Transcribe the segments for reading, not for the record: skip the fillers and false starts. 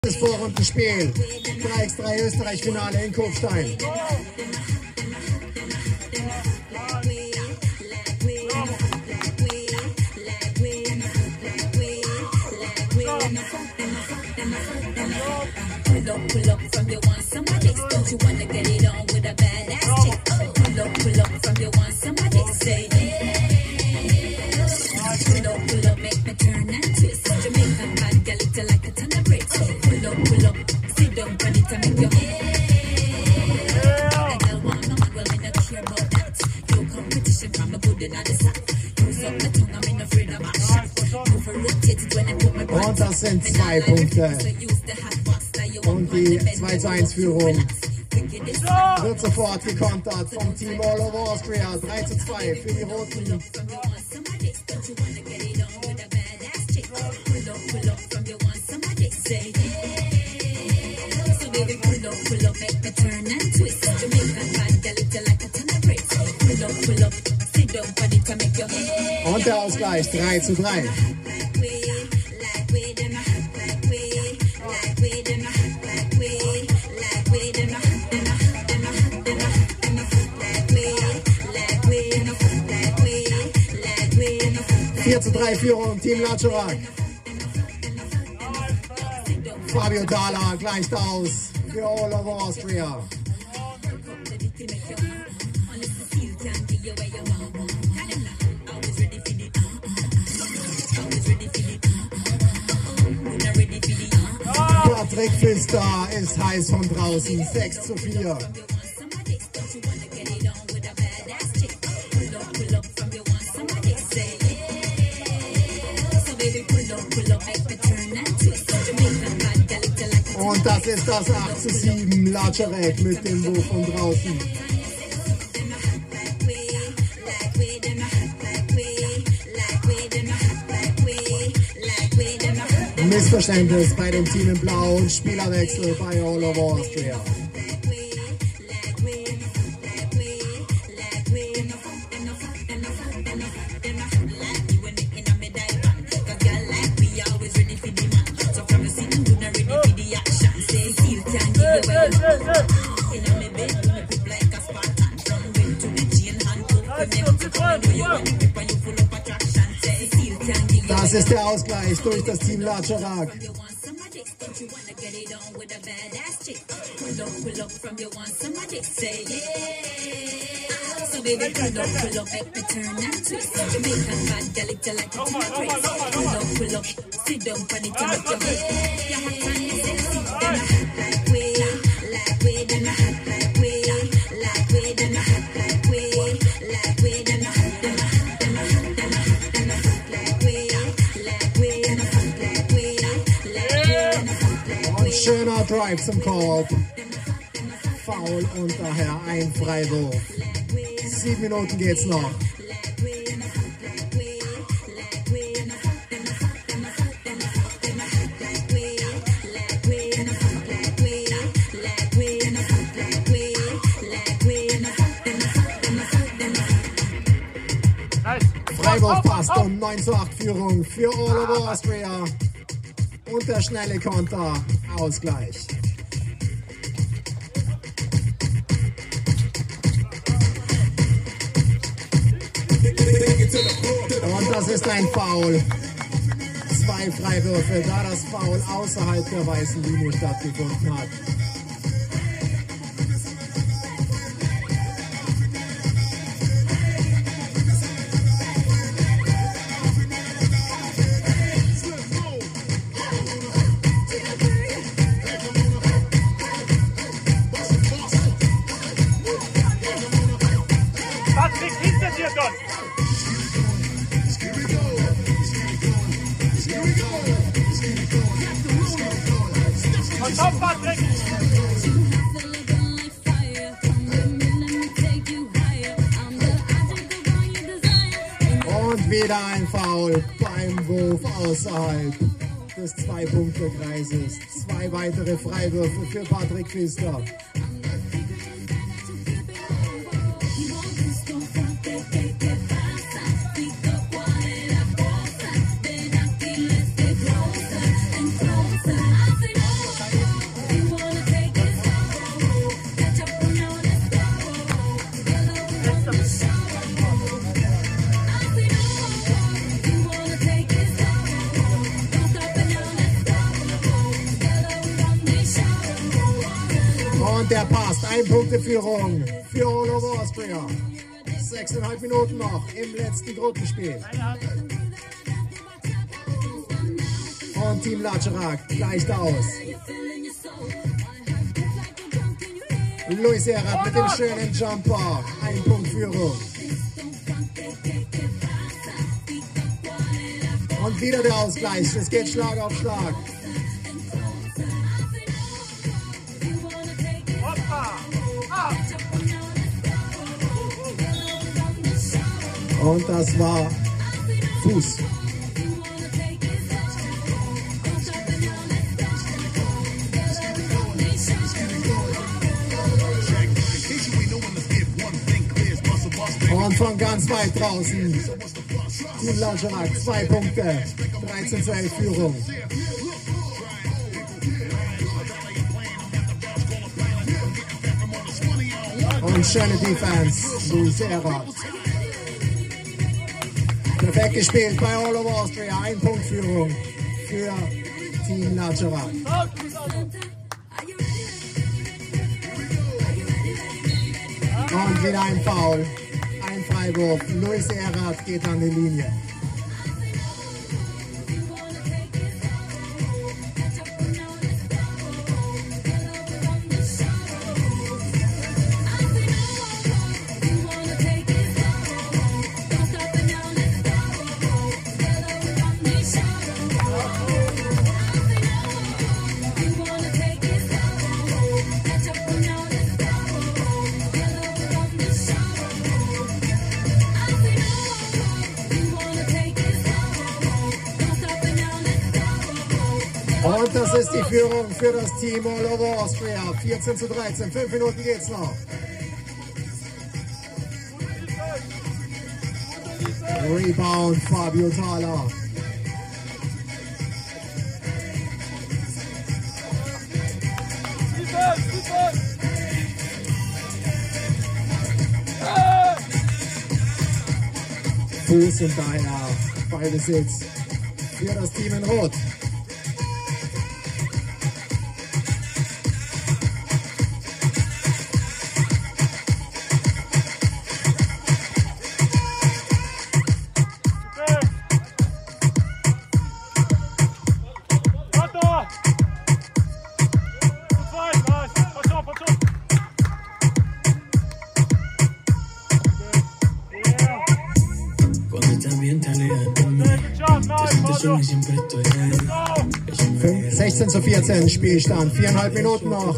Das Vorrundenspiel. 3x3 Österreich-Finale in Kufstein. Pull up from your one somebody. Don't you wanna get it on with a badass chick? Pull up from your one somebody. Say pull up, make me turn and twist. Jamaican bad girl, it like a ton of bricks. Pull up, sit down, pon it and make your a girl want no man, well me not care about that. No competition from a good in the sack. Use up my tongue, I'm in afraid of action. Move a rotate it when I put my pants. Und das sind 2 Punkte. Und die 2:1-Führung wird sofort gekontert vom Team All Over Austria. 3:2 für die Roten. Und der Ausgleich 3:3. Zu 3 Führung, Team Latscherak. Fabio Dalla gleicht aus für All Over Austria. Patrick Pfister ist heiß von draußen, 6:4. Und das ist das 8:7, Latscharek mit dem Wurf von draußen. Missverständnis bei dem Team in Blau und Spielerwechsel bei All Over Austria. Das ist der Ausgleich durch das Team Latscherak. Schöner Drive zum Korb. Foul und daher ein Freiwurf. 7 Minuten geht's noch. Freiwurf passt und 9:8 Führung für All Over Austria. Und der schnelle Konter, Ausgleich. Und das ist ein Foul. 2 Freiwürfe, da das Foul außerhalb der weißen Linie stattgefunden hat. Und wieder ein Foul beim Wurf außerhalb des 2-Punkte-Kreises. 2 weitere Freiwürfe für Patrick Pfister. Und der passt. 1 Punkteführung für All Over Austria. 6,5 Minuten noch im letzten Gruppenspiel. Und Team Latscherak gleicht aus. Luis Erat mit dem schönen Jumper. 1 Punkt Führung. Und wieder der Ausgleich. Es geht Schlag auf Schlag. Und das war Fuß. Und von ganz weit draußen, Team Latscherak, 2 Punkte, 13-12 Führung. Und schöne Defense, Luis Erat. Perfekt gespielt bei All Over Austria, 1 Punkt Führung für Team Latscherak. Und wieder ein Foul, ein Freiwurf. Luis Erat geht an die Linie. Und das ist die Führung für das Team All Over Austria. 14-13, 5 Minuten geht's noch. Rebound Fabio Thaler. Fuß und daher Ballbesitz für das Team in Rot. Siempre estoy ahí. 16-14 Spielstand, 4,5 Minuten noch.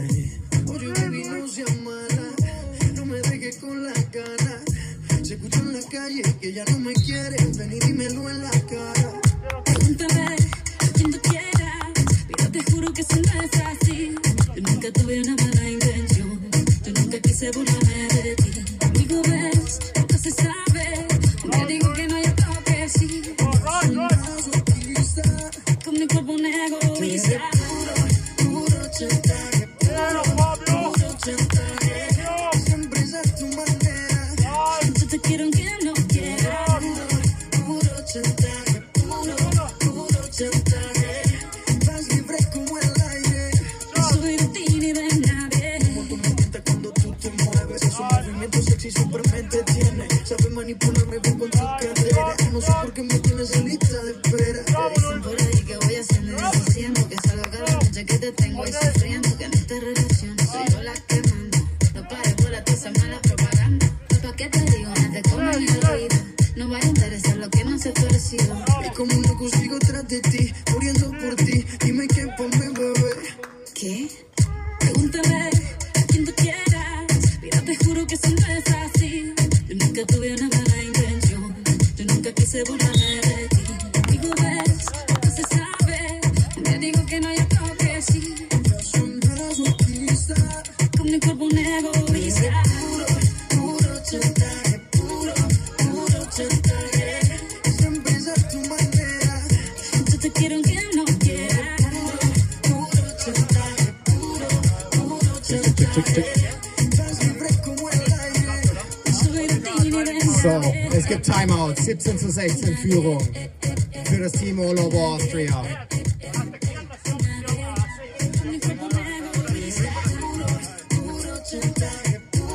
So, es gibt Timeout, 17-16 Führung für das Team All Over Austria.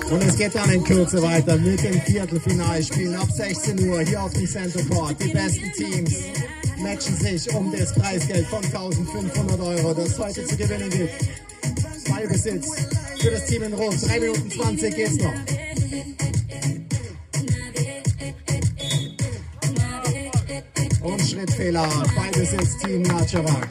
Und es geht dann in Kürze weiter mit dem Viertelfinalspielen ab 16 Uhr hier auf dem Center Court. Die besten Teams matchen sich um das Preisgeld von 1.500 €, das heute zu gewinnen gibt. Ballbesitz für das Team in Rot. 3 Minuten 20 geht's noch. Und Schrittfehler. Ballbesitz Team Nacharak.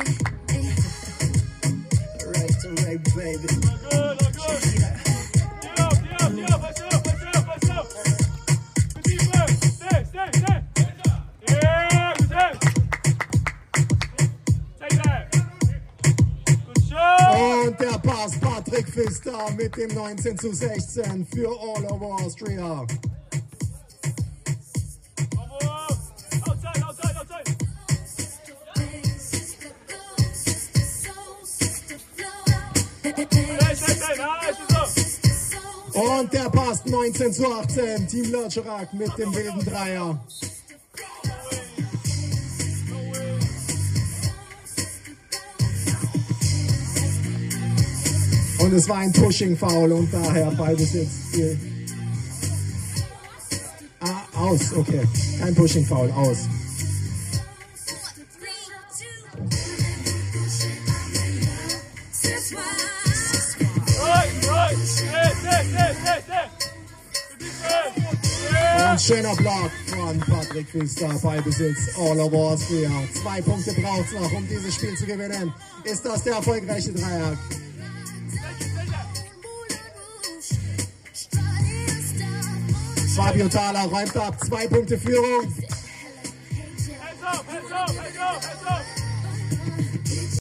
Und der Pass Patrick Pfister mit dem 19:16 für All Over Austria. Und der passt 19:18. Team Lörscherak mit dem wilden Dreier. Und es war ein Pushing-Foul und daher Ballbesitz. Aus, okay. Kein Pushing-Foul, aus. Ein schöner Block von Patrick Pfister, Ballbesitz, All Over Austria. 2 Punkte braucht es noch, um dieses Spiel zu gewinnen. Ist das der erfolgreiche Dreier? Fabio Thaler räumt ab, 2 Punkte Führung.